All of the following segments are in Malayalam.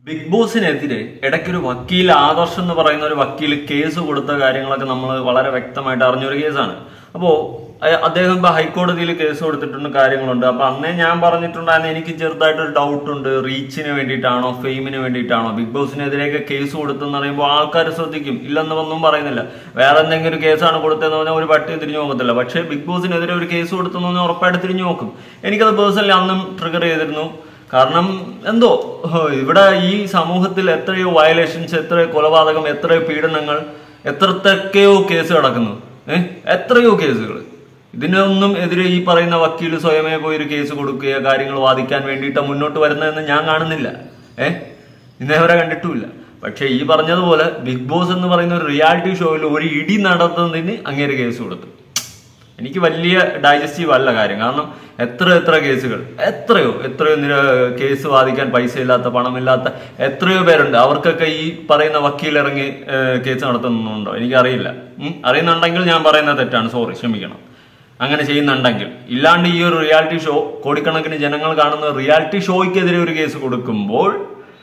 ബിഗ് ബോസിനെതിരെ ഇടയ്ക്കൊരു വക്കീൽ ആദർശ് എന്ന് പറയുന്ന ഒരു വക്കീൽ കേസ് കൊടുത്ത കാര്യങ്ങളൊക്കെ നമ്മൾ വളരെ വ്യക്തമായിട്ട് അറിഞ്ഞൊരു കേസാണ്. അപ്പോൾ അദ്ദേഹം ഇപ്പൊ ഹൈക്കോടതിയിൽ കേസ് കൊടുത്തിട്ടുണ്ട്, കാര്യങ്ങളുണ്ട്. അപ്പൊ അന്നേ ഞാൻ പറഞ്ഞിട്ടുണ്ടായിരുന്നു, എനിക്ക് ചെറുതായിട്ടൊരു ഡൗട്ട് ഉണ്ട്, റീച്ചിന് വേണ്ടിയിട്ടാണോ ഫെയിമിന് വേണ്ടിയിട്ടാണോ ബിഗ് ബോസിനെതിരെയൊക്കെ കേസ് കൊടുത്തെന്ന് പറയുമ്പോൾ ആൾക്കാർ ശ്രദ്ധിക്കും, ഇല്ലെന്ന് ഒന്നും പറയുന്നില്ല. വേറെ എന്തെങ്കിലും ഒരു കേസാണ് കൊടുത്തതെന്ന് പറഞ്ഞാൽ ഒരു പട്ടി തിരിഞ്ഞു നോക്കത്തില്ല. പക്ഷേ ബിഗ് ബോസിനെതിരെ ഒരു കേസ് കൊടുത്തെന്ന് പറഞ്ഞാൽ ഉറപ്പായിട്ട് തിരിഞ്ഞു നോക്കും. എനിക്കത് പേഴ്സണലി അന്നും ട്രിഗർ ചെയ്തിരുന്നു. കാരണം എന്തോ ഇവിടെ ഈ സമൂഹത്തിൽ എത്രയോ വയലേഷൻസ്, എത്രയോ കൊലപാതകം, എത്രയോ പീഡനങ്ങൾ, എത്രത്തൊക്കെയോ കേസ് കിടക്കുന്നു, എത്രയോ കേസുകൾ. ഇതിനൊന്നും എതിരെ ഈ പറയുന്ന വക്കീൽ സ്വയമേ പോയൊരു കേസ് കൊടുക്കുകയോ കാര്യങ്ങൾ വാദിക്കാൻ വേണ്ടിയിട്ട് മുന്നോട്ട് വരുന്നതെന്ന് ഞാൻ കാണുന്നില്ല. ഇന്നേവരെ കണ്ടിട്ടുമില്ല. പക്ഷെ ഈ പറഞ്ഞതുപോലെ ബിഗ് ബോസ് എന്ന് പറയുന്ന ഒരു റിയാലിറ്റി ഷോയിൽ ഒരു ഇടി നടത്തുന്നതിന് അങ്ങേര് കേസ് കൊടുത്തു. എനിക്ക് വലിയ ഡൈജസ്റ്റീവ് അല്ല കാര്യം. കാരണം എത്ര കേസുകൾ, എത്രയോ കേസ് വാദിക്കാൻ പൈസ ഇല്ലാത്ത, പണമില്ലാത്ത എത്രയോ പേരുണ്ട്. അവർക്കൊക്കെ ഈ പറയുന്ന വക്കീൽ ഇറങ്ങി കേസ് നടത്തുന്നുണ്ടോ എനിക്കറിയില്ല. അറിയുന്നുണ്ടെങ്കിൽ ഞാൻ പറയുന്നത് തെറ്റാണ്, സോറി, ക്ഷമിക്കണം. അങ്ങനെ ചെയ്യുന്നുണ്ടെങ്കിൽ. ഇല്ലാണ്ട് ഈ ഒരു റിയാലിറ്റി ഷോ, കോടിക്കണക്കിന് ജനങ്ങൾ കാണുന്ന റിയാലിറ്റി ഷോയ്ക്കെതിരെ ഒരു കേസ് കൊടുക്കുമ്പോൾ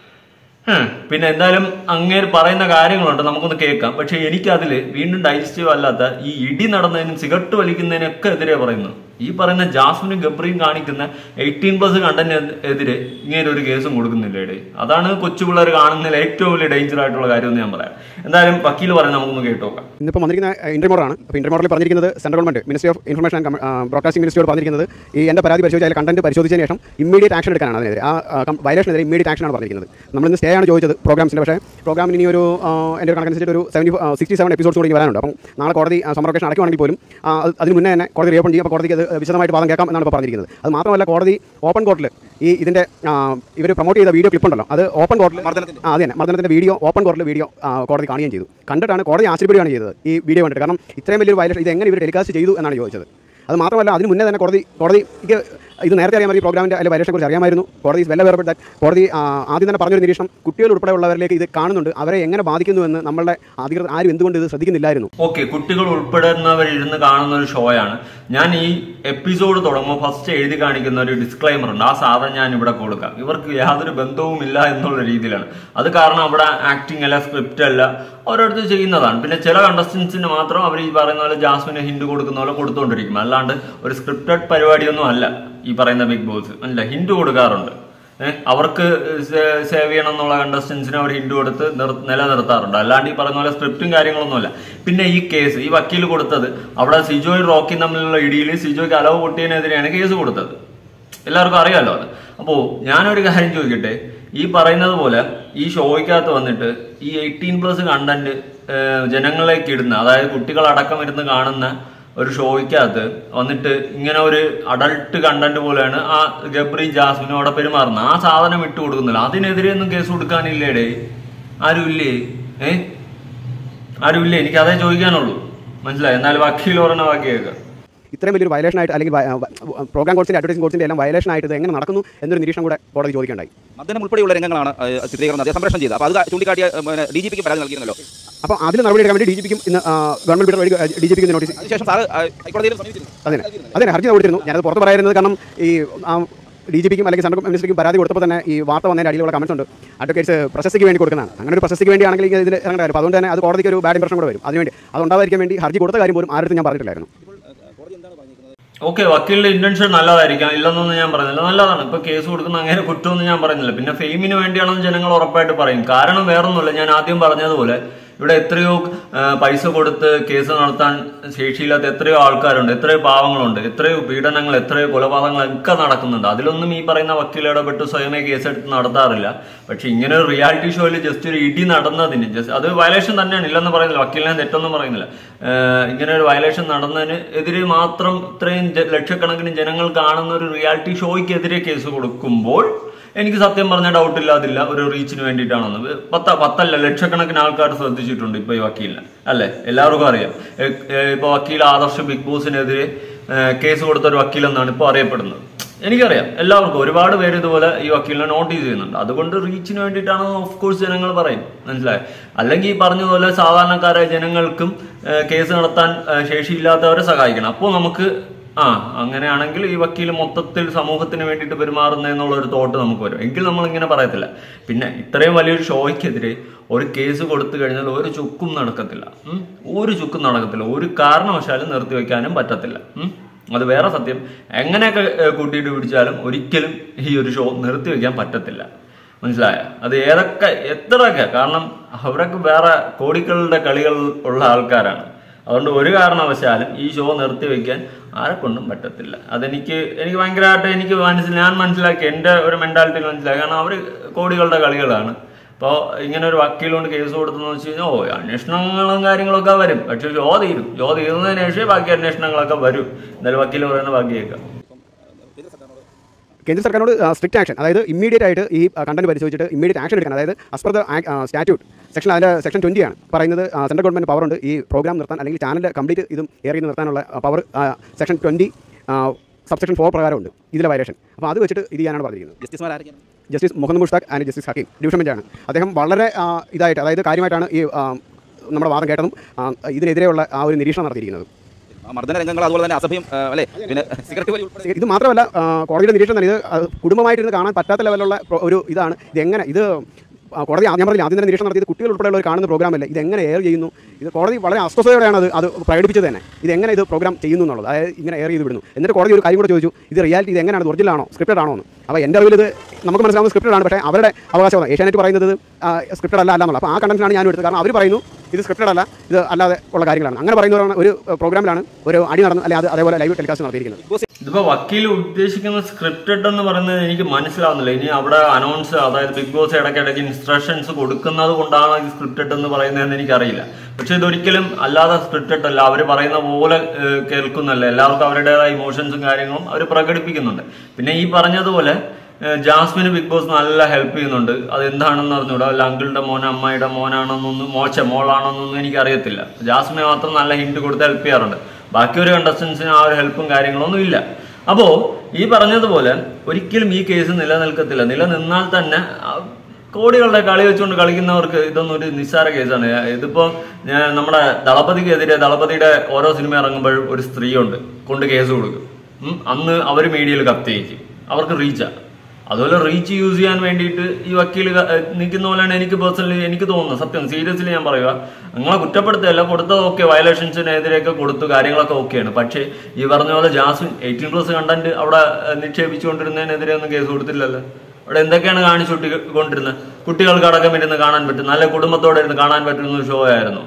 പിന്നെ എന്തായാലും അങ്ങേര് പറയുന്ന കാര്യങ്ങളുണ്ട്, നമുക്കൊന്ന് കേൾക്കാം. പക്ഷെ എനിക്കതില് വീണ്ടും ഡൈജസ്റ്റീവ് അല്ലാത്ത ഈ ഇടി നടന്നതിനും സിഗരറ്റ് വലിക്കുന്നതിനൊക്കെ എതിരെ പറയുന്നു. ഈ പറയുന്ന ജാസ്മിനും ഗബ്രിയും കാണിക്കുന്ന 18+ കണ്ടന്റിനെതിരെ ഇങ്ങനെ ഒരു കേസും കൊടുക്കുന്നില്ലേ? അതാണ് കൊച്ചു പിള്ളേർ കാണുന്നതിൽ ഏറ്റവും വലിയ ഡേഞ്ചർ ആയിട്ടുള്ള കാര്യം എന്ന് ഞാൻ പറയാം. എന്തായാലും വക്കീൽ പറയാൻ നമുക്കൊന്ന് കേട്ടോക്കാം. ഇന്നിപ്പോൾ വന്നിരിക്കുന്ന ഇന്റർമോറാണ്. അപ്പോൾ ഇന്റർമോറിൽ പറഞ്ഞിരിക്കുന്നത് central government ministry of information and broadcasting മിനിസ്ട്രിയോട് പറഞ്ഞിരിക്കുന്നത് ഈ എൻ്റെ പരാതി പരിശോധിച്ച് അതിൽ കണ്ടന്റ് പരിശോധിച്ചതിന് ശേഷം ഇമ്മീഡിയറ്റ് ആക്ഷൻ എടുക്കാനാണ്. അതിനെതിരെ ആ വയലേഷനെതിരെ ഇമ്മീഡിയറ്റ് ആക്ഷനാണ് പറഞ്ഞിരിക്കുന്നത്. നമ്മളിന്ന് സ്റ്റേ ആണ് ചോദിച്ചത് പ്രോഗ്രാംസിൻ്റെ. പക്ഷേ പ്രോഗ്രാമിന് ഇനി ഒരു എൻ്റെ ഒരു കണക്കനുസരിച്ച് ഒരു 67 എപ്പിസോഡ്സ് കൂടി വരാനുണ്ട്. അപ്പം നാളെ കോടതി സമ്മർ വെക്കേഷൻ അടയ്ക്കുവാണെങ്കിൽ പോലും അതിന് മുന്നേ തന്നെ കോടതി റീഓപ്പൺ ചെയ്യും. അപ്പോൾ കോടതിക്ക് അത് വിശദമായിട്ട് വാദം കേൾക്കാം എന്നാണ് ഇപ്പോൾ പറഞ്ഞിരിക്കുന്നത്. അത് മാത്രമല്ല, കോടതി ഓപ്പൺ കോർട്ടിൽ ഇതിൻ്റെ ഇവർ പ്രൊമോട്ട് ചെയ്ത വീഡിയോ ക്ലിപ്പ് ഉണ്ടല്ലോ, അത് ഓപ്പൺ കോർട്ടിൽ മർദ്ദനത്തിൻ്റെ വീഡിയോ ഓപ്പൺ കോർട്ടിൽ വീഡിയോ കോടതി കാണുകയും ചെയ്തു. കണ്ടിട്ടാണ് കോടതി ആശ്ചര്യപ്പെടുകയാണ് ചെയ്തത് ഈ വീഡിയോ കണ്ടിട്ട്. കാരണം ഇത്രയും വലിയൊരു വയലേഷൻ ഇത് എങ്ങനെ ഇവർ ടെലികാസ്റ്റ് ചെയ്തു എന്നാണ് ചോദിച്ചത്. അത് മാത്രമല്ല, അതിന് മുന്നേ തന്നെ കോടതിക്ക് ഇത് നേരത്തെ അറിയാൻ പ്രോഗ്രാമിൻ്റെ അതിലെ വയലേഷനെ കുറിച്ച് അറിയാമായിരുന്നു. കോടതി വെൽ അവെയർ ദാറ്റ്. കോടതി ആദ്യം തന്നെ പറഞ്ഞൊരു നിരീക്ഷണം, കുട്ടികൾ ഉൾപ്പെടെയുള്ളവരിലേക്ക് ഇത് കാണുന്നുണ്ട്, അവരെ എങ്ങനെ ബാധിക്കുന്നു എന്ന് നമ്മളുടെ അധികൃതർ ആരും എന്തുകൊണ്ട് ഇത് ശ്രദ്ധിക്കുന്നില്ലായിരുന്നു. ഓക്കെ, കുട്ടികൾ ഉൾപ്പെടുന്നവരിരുന്ന് കാണുന്ന ഒരു ഷോയാണ്. ഞാൻ ഈ എപ്പിസോഡ് തുടങ്ങുമ്പോൾ ഫസ്റ്റ് എഴുതി കാണിക്കുന്ന ഒരു ഡിസ്ക്ലൈമർ ഉണ്ട്, ആ സാധനം ഞാൻ ഇവിടെ കൊടുക്കാം. ഇവർക്ക് യാതൊരു ബന്ധവുമില്ല എന്നുള്ള രീതിയിലാണ്. അത് കാരണം അവിടെ ആക്ടിങ് അല്ല, സ്ക്രിപ്റ്റ് അല്ല, ഓരോരുത്തർ ചെയ്യുന്നതാണ്. പിന്നെ ചില കണ്ടസ്റ്റൻസിന് മാത്രം അവർ ഈ പറയുന്ന പോലെ ജാസ്മിന് ഹിന്റ് കൊടുക്കുന്ന പോലെ കൊടുത്തുകൊണ്ടിരിക്കും. അല്ലാണ്ട് ഒരു സ്ക്രിപ്റ്റഡ് പരിപാടിയൊന്നും അല്ല ഈ പറയുന്ന ബിഗ് ബോസ്. അല്ല, ഹിന്റ് കൊടുക്കാറുണ്ട്. അവർക്ക് സേവ് ചെയ്യണം എന്നുള്ള കണ്ടസ്റ്റൻസിന് അവർ ഹിന്റ് കൊടുത്ത് നിലനിർത്താറുണ്ട്. അല്ലാണ്ട് ഈ പറയുന്ന പോലെ സ്ക്രിപ്റ്റും കാര്യങ്ങളൊന്നുമല്ല. പിന്നെ ഈ കേസ് ഈ വക്കീൽ കൊടുത്തത് അവിടെ സിജോയും റോക്കിയും തമ്മിലുള്ള ഇടിയിൽ സിജോയ്ക്ക് അലവ് പൊട്ടിയതിനെതിരെയാണ് കേസ് കൊടുത്തത്. എല്ലാവർക്കും അറിയാമല്ലോ അത്. അപ്പോൾ ഞാനൊരു കാര്യം ചോദിക്കട്ടെ, ഈ പറയുന്നത് പോലെ ഈ ഷോയ്ക്കകത്ത് വന്നിട്ട് ഈ 18+ കണ്ടന്റ് ജനങ്ങളിലേക്ക് ഇടുന്ന, അതായത് കുട്ടികളടക്കം ഇരുന്ന് കാണുന്ന ഒരു ഷോയ്ക്കകത്ത് വന്നിട്ട് ഇങ്ങനെ ഒരു അഡൾട്ട് കണ്ടന്റ് പോലെയാണ് ആ ഗബ്രി ജാസ്മിനും അവിടെ പെരുമാറുന്നത്. ആ സാധനം ഇട്ട് കൊടുക്കുന്നില്ല. അതിനെതിരെ ഒന്നും കേസ് കൊടുക്കാനില്ലേടേ? ആരുമില്ലേ? ആരുമില്ലേ? എനിക്ക് അതേ ചോദിക്കാനുള്ളൂ. മനസ്സിലായി? എന്നാലും വക്കീൽ പറഞ്ഞ ബാക്കി കേൾക്കാം. ഇത്രയും വലിയൊരു വയലേഷനായിട്ട്, അല്ലെങ്കിൽ പ്രോഗ്രാം കോഴ്സിൻ്റെ അഡ്വർടൈസിംഗ് കോഴ്സിൻ്റെ എല്ലാം വയലേഷനായിട്ട് ഇത് എങ്ങനെ നടക്കുന്നു എന്നൊരു നിരീക്ഷണം കൂടെ കോടതി ചോദിക്കേണ്ടായി. മർദ്ദനം ഉൾപ്പെടെയുള്ള രംഗങ്ങളാണ് ചിത്രീകരണം അദ്ദേഹം സംപ്രേഷണം ചെയ്തത്. അപ്പോൾ അത് ചൂണ്ടിക്കാട്ടിയ DGPക്ക് പരാതി നൽകിയിരുന്നല്ലോ. അപ്പോൾ അതിൽ നടപടി എടുക്കാൻ വേണ്ടി DGPക്കും ഇന്ന് ഗവൺമെന്റ് വഴി DGPക്ക് നോട്ടീസ്. അതിനുശേഷം സാർ ഹൈക്കോടതിയിൽ അതെ ഹർജി കൊടുത്തിരുന്നു. ഞാനത് പുറത്ത് പറയുന്നത് കാരണം ഈ DGPക്കും അല്ലെങ്കിൽ സെൻട്രൽ മിനിസ്റ്റർക്കും പരാതി കൊടുത്തപ്പോൾ തന്നെ ഈ വാർത്ത വന്നതിൻ്റെ അടിയിലുള്ള കമൻസ് ഉണ്ട്, അഡ്വക്കേറ്റ്സ് പ്രശസ്തിക്ക് വേണ്ടി കൊടുക്കുന്നതാണ്. അങ്ങനെ ഒരു പ്രശസ്തിക്ക് വേണ്ടിയാണെങ്കിൽ ഇതിൽ ഇറങ്ങേണ്ട കാര്യം. അപ്പോൾ അതുകൊണ്ട് തന്നെ അത് കോടതിക്ക് ഒരു ബാഡ് ഇംപ്രഷൻ കൂടെ വരും. അതിനുവേണ്ടി അതുണ്ടാവാതിരിക്കാൻ വേണ്ടി ഹർജി കൊടുത്ത കാര്യം പോലും ആരുടെ ഞാൻ പറഞ്ഞിട്ടില്ലായിരുന്നു. ഓക്കെ, വക്കീലിന്റെ ഇന്റൻഷൻ നല്ലതായിരിക്കാം, ഇല്ലെന്നൊന്നും ഞാൻ പറഞ്ഞില്ല, നല്ലതാണ്. ഇപ്പൊ കേസ് കൊടുക്കുന്ന അങ്ങനെ കുറ്റമൊന്നും ഞാൻ പറയുന്നില്ല. പിന്നെ ഫെയിമിന് വേണ്ടിയാണെന്ന് ജനങ്ങൾ ഉറപ്പായിട്ട് പറയും. കാരണം വേറൊന്നുമില്ല, ഞാൻ ആദ്യം പറഞ്ഞതുപോലെ ഇവിടെ എത്രയോ പൈസ കൊടുത്ത് കേസ് നടത്താൻ ശേഷിയില്ലാത്ത എത്രയോ ആൾക്കാരുണ്ട്, എത്രയോ പാവങ്ങളുണ്ട്, എത്രയോ പീഡനങ്ങൾ, എത്രയോ കൊലപാതകങ്ങളൊക്കെ നടക്കുന്നുണ്ട്. അതിലൊന്നും ഈ പറയുന്ന വക്കീൽ ഇടപെട്ട് സ്വയമേ കേസെടുത്ത് നടത്താറില്ല. പക്ഷെ ഇങ്ങനെ ഒരു റിയാലിറ്റി ഷോയിൽ ജസ്റ്റ് ഒരു ഇടി നടന്നതിന് അത് വയലേഷൻ തന്നെയാണ്, ഇല്ലെന്ന് പറയുന്നില്ല, വക്കീലിനെ തെറ്റൊന്നും പറയുന്നില്ല. ഇങ്ങനെ ഒരു വയലേഷൻ നടന്നതിന് എതിരെ മാത്രം ഇത്രയും ലക്ഷക്കണക്കിന് ജനങ്ങൾ കാണുന്ന ഒരു റിയാലിറ്റി ഷോയ്ക്കെതിരെ കേസ് കൊടുക്കുമ്പോൾ എനിക്ക് സത്യം പറഞ്ഞ ഡൗട്ട് ഇല്ലാതില്ല ഒരു റീച്ചിന് വേണ്ടിയിട്ടാണെന്ന്. പത്തല്ല ലക്ഷക്കണക്കിന് ആൾക്കാർ ശ്രദ്ധിച്ചിട്ടുണ്ട് ഇപ്പൊ ഈ വക്കീലിനെ, അല്ലെ? എല്ലാവർക്കും അറിയാം. ഇപ്പൊ വക്കീൽ ആദർശ് ബിഗ് ബോസിനെതിരെ കേസ് കൊടുത്ത ഒരു വക്കീലെന്നാണ് ഇപ്പൊ അറിയപ്പെടുന്നത്. എനിക്കറിയാം, എല്ലാവർക്കും ഒരുപാട് പേര് ഇതുപോലെ ഈ വക്കീലിനെ നോട്ടീസ് ചെയ്യുന്നുണ്ട്. അതുകൊണ്ട് റീച്ചിന് വേണ്ടിയിട്ടാണെന്ന് ഓഫ് കോഴ്സ് ജനങ്ങൾ പറയും. മനസ്സിലായി? അല്ലെങ്കിൽ ഈ പറഞ്ഞതുപോലെ സാധാരണക്കാരായ ജനങ്ങൾക്കും കേസ് നടത്താൻ ശേഷിയില്ലാത്തവരെ സഹായിക്കണം. അപ്പോൾ നമുക്ക് അങ്ങനെയാണെങ്കിൽ ഈ വക്കീൽ മൊത്തത്തിൽ സമൂഹത്തിന് വേണ്ടിയിട്ട് പെരുമാറുന്നതെന്നുള്ളൊരു തോട്ട് നമുക്ക് വരും. എങ്കിൽ നമ്മളിങ്ങനെ പറയത്തില്ല. പിന്നെ ഇത്രയും വലിയൊരു ഷോയ്ക്കെതിരെ ഒരു കേസ് കൊടുത്തു കഴിഞ്ഞാൽ ഒരു ചുക്കും നടക്കത്തില്ല. ഒരു കാരണവശാലും നിർത്തിവെക്കാനും പറ്റത്തില്ല. അത് വേറെ സത്യം. എങ്ങനെയൊക്കെ കൂട്ടിയിട്ട് പിടിച്ചാലും ഒരിക്കലും ഈ ഒരു ഷോ നിർത്തിവെക്കാൻ പറ്റത്തില്ല. മനസ്സിലായ? അത് എത്രയൊക്കെ, കാരണം അവരൊക്കെ വേറെ കോടികളുടെ കളികൾ ഉള്ള ആൾക്കാരാണ്. അതുകൊണ്ട് ഒരു കാരണവശാലും ഈ ഷോ നിർത്തിവെക്കാൻ ആരെക്കൊണ്ടും പറ്റത്തില്ല. അതെനിക്ക് ഭയങ്കരമായിട്ട് ഞാൻ മനസ്സിലാക്കി, എൻ്റെ ഒരു മെന്റാലിറ്റിയിൽ മനസ്സിലാക്കി. കാരണം അവർ കോടികളുടെ കളികളാണ്. അപ്പോൾ ഇങ്ങനെ ഒരു വക്കീലുകൊണ്ട് കേസ് കൊടുത്തെന്ന് വെച്ച് കഴിഞ്ഞാൽ അന്വേഷണങ്ങളും കാര്യങ്ങളൊക്കെ വരും. പക്ഷെ ഷോ തീരുന്നതിന് ശേഷം ബാക്കി അന്വേഷണങ്ങളൊക്കെ വരും. എന്തായാലും വക്കീൽ പറയുന്ന ബാക്കി കേൾക്കാം. കേന്ദ്ര സർക്കാരിനോട് സ്ട്രിക്റ്റ് ആക്ഷൻ, അതായത് ഇമ്മീഡിയറ്റ് ആയിട്ട് ഈ കണ്ടന്റ് പരിശോധിച്ചിട്ട് ഇമ്മീഡിയറ്റ് ആക്ഷൻ എടുക്കണം. അതായത് as per the statute section 20 ആണ് പറയുന്നത്. സെൻട്രൽ ഗവൺമെൻറ് പവറുണ്ട് ഈ പ്രോഗ്രാം നിർത്താൻ, അല്ലെങ്കിൽ ചാനൽ കംപ്ലീറ്റ് ഇതും എയർ ചെയ്ത് നിർത്താനുള്ള പവർ സെക്ഷൻ 20 സബ്സെക്ഷൻ 4 പ്രകാരമുണ്ട് ഇതിലെ വയലേഷൻ. അപ്പോൾ അത് വെച്ചിട്ട് ഇത് ചെയ്യാനാണ് പറഞ്ഞിരിക്കുന്നത്. Justice Muhammad Mushtaq and justice Hakeem division ബെഞ്ചാണ്. അദ്ദേഹം വളരെ ഇതായിട്ട്, അതായത് കാര്യമായിട്ടാണ് ഈ നമ്മുടെ വാദം കേട്ടതും ഇതിനെതിരെയുള്ള ആ ഒരു നിരീക്ഷണം നടത്തിയിരിക്കുന്നത്. മർദ്ദനരംഗങ്ങൾ അതുപോലെ തന്നെ അസഭ്യം അല്ലേ, പിന്നെ സിഗരറ്റ് വലി ഇത് മാത്രമല്ല കോടതിയുടെ നിരീക്ഷണം തന്നെ, ഇത് കുടുംബമായിട്ടിരുന്ന് കാണാൻ പറ്റാത്ത ലെവലുള്ള ഒരു ഇതാണ്. ഇതെങ്ങനെ ഇത് കോടതി ഞാൻ പറഞ്ഞില്ല ആദ്യം തന്നെ നിരീക്ഷണം നടത്തിയത് കുട്ടികൾ ഉൾപ്പെടെയുള്ളവർ കാണുന്ന പ്രോഗ്രാമല്ല. ഇതെങ്ങനെ എയർ ചെയ്യുന്നു? ഇത് കോടതി വളരെ അസ്വസ്ഥതയോടെയാണ് അത് പ്രകടിപ്പിച്ചത് തന്നെ. ഇതെങ്ങനെ ഇത് പ്രോഗ്രാം ചെയ്യുന്നു എന്നുള്ളത്, അതായത് ഇങ്ങനെ എയർ ചെയ്ത് വിടുന്നു. എന്നിട്ട് കോടതി ഒരു കാര്യം കൂടെ ചോദിച്ചു, ഇത് റിയാലിറ്റി ഇത് എങ്ങനെയാണ്, ഒറിജിനൽ ആണോ സ്ക്രിപ്റ്റഡ് ആണോ എന്ന്. അപ്പോൾ എൻ്റെ അറിവിൽ ഇത് നമുക്ക് മനസ്സിലാവുന്നത് സ്ക്രിപ്റ്റഡ് ആണ്. പക്ഷേ അവരുടെ അവകാശമാണ്. ഏഷ്യാനെറ്റ് പറയുന്നത് സ്ക്രിപ്റ്റഡ് അല്ല എന്നുള്ളത്. അപ്പോൾ ആ കണ്ടന്റാണ് ഞാൻ എടുത്തത്. കാരണം അവർ പറയുന്നു ഇത് സ്ക്രിപ്റ്റഡ് അല്ല, ഇത് അല്ലാതെ ഉള്ള കാര്യങ്ങളാണ്. അങ്ങനെ പറയുന്നവരാണ് ഒരു പ്രോഗ്രാമിലാണ് ഒരു അടി നടന്നു, അല്ലെങ്കിൽ അതേപോലെ ലൈവ് ടെലികാസ്റ്റ് നടത്തിയിരിക്കുന്നത്. ഇതിപ്പോൾ വക്കീൽ ഉദ്ദേശിക്കുന്ന സ്ക്രിപ്റ്റഡ് എന്ന് പറയുന്നത് എനിക്ക് മനസ്സിലാവുന്നില്ല. ഇനി അവിടെ അനൗൺസ്, അതായത് ബിഗ് ബോസ് ഇടയ്ക്കിടയ്ക്ക് ഇൻസ്ട്രക്ഷൻസ് കൊടുക്കുന്നത് കൊണ്ടാണ് ഈ സ്ക്രിപ്റ്റഡ് എന്ന് പറയുന്നതെന്ന് എനിക്കറിയില്ല. പക്ഷെ ഇതൊരിക്കലും അല്ലാതെ സ്ക്രിപ്റ്റഡ് അല്ല. അവർ പറയുന്ന പോലെ കേൾക്കുന്നല്ല. എല്ലാവർക്കും അവരുടേതായ ഇമോഷൻസും കാര്യങ്ങളും അവർ പ്രകടിപ്പിക്കുന്നുണ്ട്. പിന്നെ ഈ പറഞ്ഞതുപോലെ ജാസ്മിന് ബിഗ് ബോസ് നല്ല ഹെൽപ്പ് ചെയ്യുന്നുണ്ട്. അത് എന്താണെന്ന് അറിഞ്ഞൂടാ. അല്ല അങ്കിളുടെ മോൻ അമ്മയുടെ മോനാണെന്നൊന്നും മോളാണെന്നൊന്നും എനിക്കറിയത്തില്ല. ജാസ്മിനെ മാത്രം നല്ല ഹിന്റ് കൊടുത്ത് ഹെൽപ്പ് ചെയ്യാറുണ്ട്. ബാക്കി ഒരു കണ്ടസ്റ്റൻസിന് ആ ഒരു ഹെൽപ്പും കാര്യങ്ങളൊന്നും ഇല്ല. അപ്പോൾ ഈ പറഞ്ഞതുപോലെ ഒരിക്കലും ഈ കേസ് നിലനിൽക്കത്തില്ല. നിലനിന്നാൽ തന്നെ കോടികളുടെ കളി വെച്ചുകൊണ്ട് കളിക്കുന്നവർക്ക് ഇതൊന്നും ഒരു നിസ്സാര കേസാണ്. ഇതിപ്പോൾ നമ്മുടെ ദളപതിയുടെ ഓരോ സിനിമ ഇറങ്ങുമ്പോഴും ഒരു സ്ത്രീയുണ്ട് കൊണ്ട് കേസ് കൊടുക്കും. അന്ന് അവർ മീഡിയയിൽ കത്തിയേക്കും. അവർക്ക് റീച്ചാണ്. അതുപോലെ റീച്ച് യൂസ് ചെയ്യാൻ വേണ്ടിയിട്ട് ഈ വക്കീൽ നിൽക്കുന്ന പോലെയാണ് എനിക്ക് തോന്നുന്നത്. സത്യം സീരിയസ്ലി ഞാൻ പറയുക, നിങ്ങളെ കുറ്റപ്പെടുത്തുകയല്ല, കൊടുത്തതൊക്കെ വയലേഷൻസിനെതിരെയൊക്കെ കൊടുത്തു, കാര്യങ്ങളൊക്കെ ഓക്കെയാണ്. പക്ഷേ ഈ പറഞ്ഞ പോലെ ജാസ്മിൻ 18+ കണ്ടന്റ് അവിടെ നിക്ഷേപിച്ചുകൊണ്ടിരുന്നതിനെതിരെ ഒന്നും കേസ് കൊടുത്തില്ലല്ലോ. അവിടെ എന്തൊക്കെയാണ് കാണിച്ചുകൊണ്ടിരുന്നത്? കുട്ടികൾക്ക് അടക്കം ഇരുന്ന് കാണാൻ പറ്റും, നല്ല കുടുംബത്തോടെ ഇരുന്ന് കാണാൻ പറ്റുന്ന ഒരു ഷോ ആയിരുന്നു.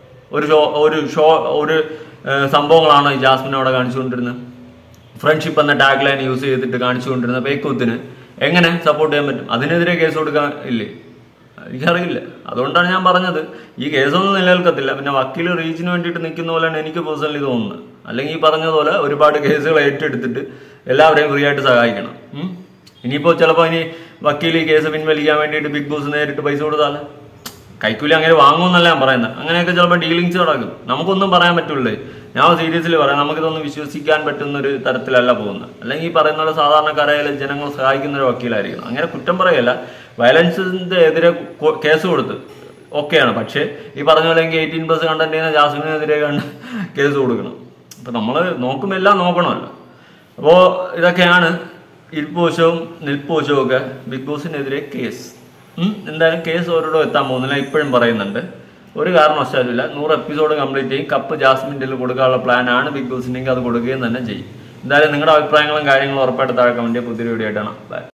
ഒരു സംഭവങ്ങളാണ് ഈ ജാസ്മിൻ അവിടെ കാണിച്ചുകൊണ്ടിരുന്നത്. ഫ്രണ്ട്ഷിപ്പ് എന്ന ടാഗ് ലൈൻ യൂസ് ചെയ്തിട്ട് കാണിച്ചുകൊണ്ടിരുന്ന പേക്കൂത്തിന് എങ്ങനെ സപ്പോർട്ട് ചെയ്യാൻ പറ്റും? അതിനെതിരെ കേസ് കൊടുക്കാൻ ഇല്ലേ? എനിക്കറിയില്ല. അതുകൊണ്ടാണ് ഞാൻ പറഞ്ഞത് ഈ കേസൊന്നും നിലനിൽക്കത്തില്ല. പിന്നെ വക്കീൽ റീച്ചിന് വേണ്ടിയിട്ട് നിൽക്കുന്ന പോലെയാണ് എനിക്ക് പേഴ്സണലി തോന്നുന്നത്. അല്ലെങ്കിൽ ഈ പറഞ്ഞതുപോലെ ഒരുപാട് കേസുകൾ ഏറ്റെടുത്തിട്ട് എല്ലാവരെയും ഫ്രീ ആയിട്ട് സഹായിക്കണം. ഇനിയിപ്പോൾ ചിലപ്പോൾ ഇനി വക്കീൽ ഈ കേസ് പിൻവലിക്കാൻ വേണ്ടിയിട്ട് ബിഗ് ബോസ് നേരിട്ട് പൈസ കൊടുത്താലേ കൈക്കൂലി അങ്ങനെ വാങ്ങുമെന്നല്ല ഞാൻ പറയുന്നത്. അങ്ങനെയൊക്കെ ചിലപ്പോൾ ഡീലിങ്സ് നടക്കും. നമുക്കൊന്നും പറയാൻ പറ്റില്ലേ. ഞാൻ സീരിയസ്ലി പറയാം, നമുക്കിതൊന്നും വിശ്വസിക്കാൻ പറ്റുന്ന ഒരു തരത്തിലല്ല പോകുന്നത്. അല്ലെങ്കിൽ ഈ പറയുന്ന പോലെ സാധാരണക്കാരായാലും ജനങ്ങൾ സഹായിക്കുന്ന ഒരു വക്കീലായിരിക്കണം. അങ്ങനെ കുറ്റം പറയല്ല. വയലൻസിന്റെ എതിരെ കേസ് കൊടുത്ത് ഓക്കെയാണ്. പക്ഷേ ഈ പറഞ്ഞ പോലെ 18+ കണ്ടന്റ് ചെയ്യുന്ന ജാസ്മിനെതിരെ കേസ് കൊടുക്കണം. അപ്പം നമ്മൾ എല്ലാം നോക്കണമല്ലോ. അപ്പോൾ ഇതൊക്കെയാണ് ഇരിപ്പുവശവും നിൽപ്പുവശവും ഒക്കെ ബിഗ് ബോസിനെതിരെ കേസ്. എന്തായാലും കേസ് ഓരോടും എത്താൻ പോകുന്നില്ല, ഇപ്പോഴും പറയുന്നുണ്ട്. ഒരു കാരണവശാലും ഇല്ല. 100 എപ്പിസോഡ് കംപ്ലീറ്റ് ചെയ്യും. കപ്പ് ജാസ്മിൻ്റെ കൊടുക്കാനുള്ള പ്ലാനാണ് ബിഗ് ബോസിനെങ്കിൽ അത് കൊടുക്കുകയും തന്നെ ചെയ്യും. എന്തായാലും നിങ്ങളുടെ അഭിപ്രായങ്ങളും കാര്യങ്ങളും ഉറപ്പായിട്ട് താഴെ കമന്റ് ചെയ്യുക. പുതിയൊരു വീഡിയോ ആയിട്ടാണ്. ബൈ.